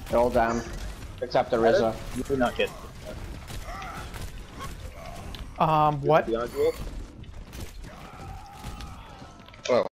They're all down. Except the Rizzo. You do not get What? beyond duel.